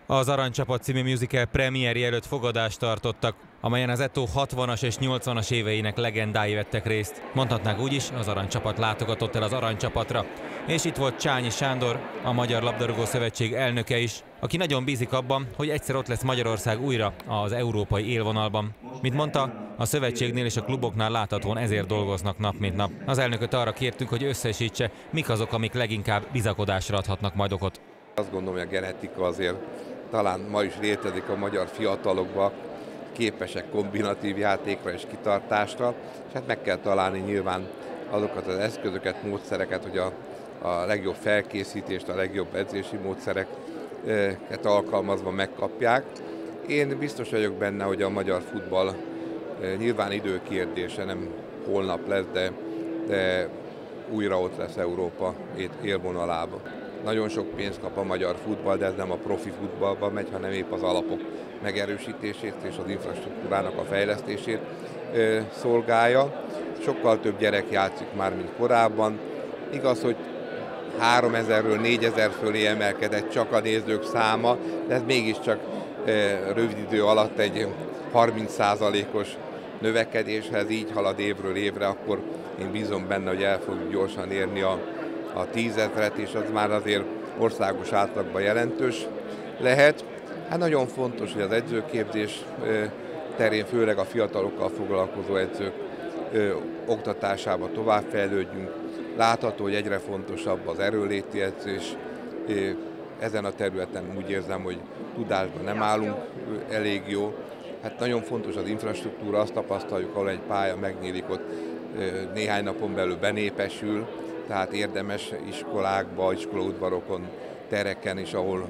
Az Aranycsapat című musical premierje előtt fogadást tartottak, amelyen az Eto 60-as és 80-as éveinek legendái vettek részt. Mondhatnák úgy is, az Aranycsapat látogatott el az Aranycsapatra. És itt volt Csányi Sándor, a Magyar Labdarúgó Szövetség elnöke is, aki nagyon bízik abban, hogy egyszer ott lesz Magyarország újra az európai élvonalban. Mint mondta, a szövetségnél és a kluboknál láthatóan ezért dolgoznak nap mint nap. Az elnököt arra kértünk, hogy összesítse, mik azok, amik leginkább bizakodásra adhatnak majd okot. Azt gondolom, hogy a genetika azért talán ma is létezik a magyar fiatalokban, képesek kombinatív játékra és kitartásra, és hát meg kell találni nyilván azokat az eszközöket, módszereket, hogy a legjobb felkészítést, a legjobb edzési módszereket alkalmazva megkapják. Én biztos vagyok benne, hogy a magyar futball nyilván időkérdése, nem holnap lesz, de újra ott lesz Európa élvonalában. Nagyon sok pénzt kap a magyar futball, de ez nem a profi futballban megy, hanem épp az alapok megerősítését és az infrastruktúrának a fejlesztését szolgálja. Sokkal több gyerek játszik már, mint korábban. Igaz, hogy 3000-ről 4000 fölé emelkedett csak a nézők száma, de ez mégiscsak rövid idő alatt egy 30%-os növekedés. Ha ez így halad évről évre, akkor én bízom benne, hogy el fogjuk gyorsan érni a 10 000-et, és az már azért országos átlagban jelentős lehet. Hát nagyon fontos, hogy az edzőképzés terén, főleg a fiatalokkal foglalkozó edzők oktatásába továbbfejlődjünk. Látható, hogy egyre fontosabb az erőléti edzés. Ezen a területen úgy érzem, hogy tudásban nem állunk elég jó. Hát nagyon fontos az infrastruktúra, azt tapasztaljuk, ahol egy pálya megnyílik, ott néhány napon belül benépesül, tehát érdemes iskolákba, iskolaudvarokon, tereken is, ahol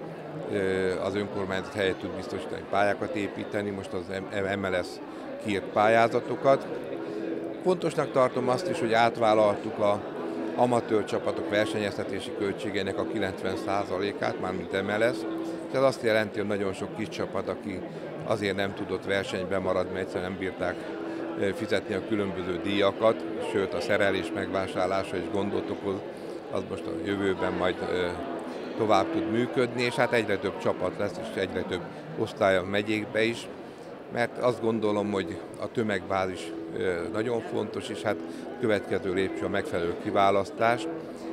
az önkormányzat helyet tud biztosítani pályákat építeni, most az MLS kiírt pályázatokat. Fontosnak tartom azt is, hogy átvállaltuk az amatőr csapatok versenyeztetési költségeinek a 90%-át, mármint MLS. Ez azt jelenti, hogy nagyon sok kis csapat, aki azért nem tudott versenyben maradni, mert egyszerűen nem bírták fizetni a különböző díjakat, sőt a szerelés megvásárlása is gondot okoz, az most a jövőben majd tovább tud működni, és hát egyre több csapat lesz, és egyre több osztály a megyékbe is, mert azt gondolom, hogy a tömegbázis nagyon fontos, és hát következő lépcső a megfelelő kiválasztás,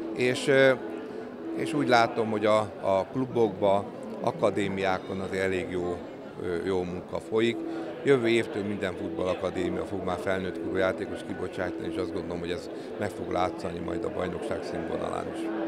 és úgy látom, hogy a klubokban, akadémiákon azért elég jó munka folyik. Jövő évtől minden futballakadémia fog már felnőtt korú játékos kibocsátani, és azt gondolom, hogy ez meg fog látszani majd a bajnokság színvonalán is.